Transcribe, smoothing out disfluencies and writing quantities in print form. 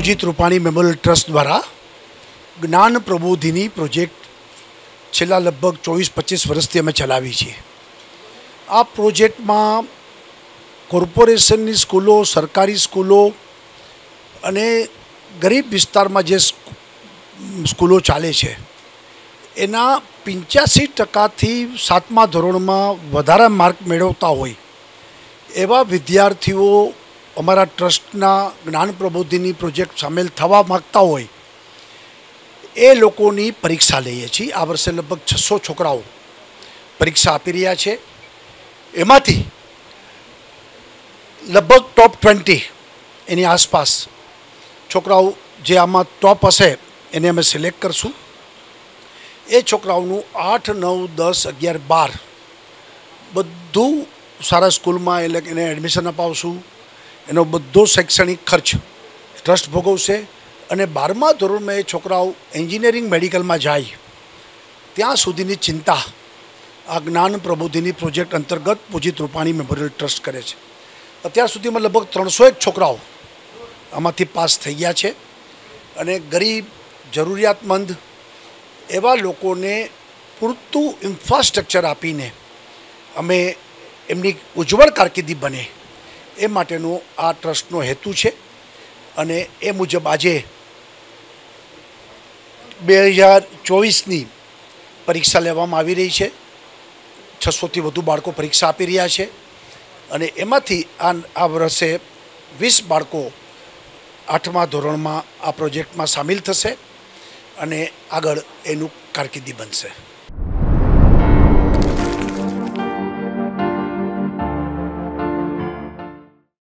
Pujit Rupani memorial trust દ્વારા જ્ઞાન પ્રબોધિની project છેલ્લા લગભગ 24-25 વર્ષથી અમે ચલાવી છીએ। આ પ્રોજેક્ટમાં કોર્પોરેશનની સ્કૂલો, સરકારી સ્કૂલો અને ગરીબ વિસ્તારમાં જે સ્કૂલો ચાલે છે એના 85%થી 7મા ધોરણમાં વધારે માર્ક મેળવતા હોય એવા વિદ્યાર્થીઓ અમારા ટ્રસ્ટના જ્ઞાન પ્રબોધિની પ્રોજેક્ટ સામેલ થવા માગતા હોય એ લોકોની પરીક્ષા લઈએ છીએ। આ વર્ષે લગભગ 600 છોકરાઓ પરીક્ષા આપી રહ્યા છે। એમાંથી લગભગ ટોપ 20 એની આસપાસ છોકરાઓ જે આમાં ટોપ હશે એને અમે સિલેક્ટ કરશું। એ છોકરાઓનું 8, 9, 10, 11, 12 બધું સારા સ્કૂલમાં એને એડમિશન અપાવશું। એનો બધો શૈક્ષણિક ખર્ચ ટ્રસ્ટ ભોગવશે અને 12મા ધોરણમાં એ છોકરાઓ એન્જિનિયરિંગ મેડિકલમાં જાય ત્યાં સુધીની ચિંતા આ જ્ઞાન પ્રબોધિની પ્રોજેક્ટ અંતર્ગત પૂજિત રૂપાણી મેમોરિયલ ટ્રસ્ટ કરે છે। અત્યાર સુધીમાં લગભગ 301 છોકરાઓ આમાંથી પાસ થઈ ગયા છે અને ગરીબ, જરૂરિયાતમંદ એવા લોકોને પૂરતું ઇન્ફ્રાસ્ટ્રક્ચર આપીને અમે એમની ઉજ્જવળ કારકિર્દી બને એ માટેનો આ ટ્રસ્ટનો હેતુ છે। અને એ મુજબ આજે 2024ની પરીક્ષા લેવામાં આવી રહી છે। 600થી વધુ બાળકો પરીક્ષા આપી રહ્યા છે અને એમાંથી આ વર્ષે 20 બાળકો 8મા ધોરણમાં આ પ્રોજેક્ટમાં સામેલ થશે અને આગળ એનું કારકિર્દી બનશે।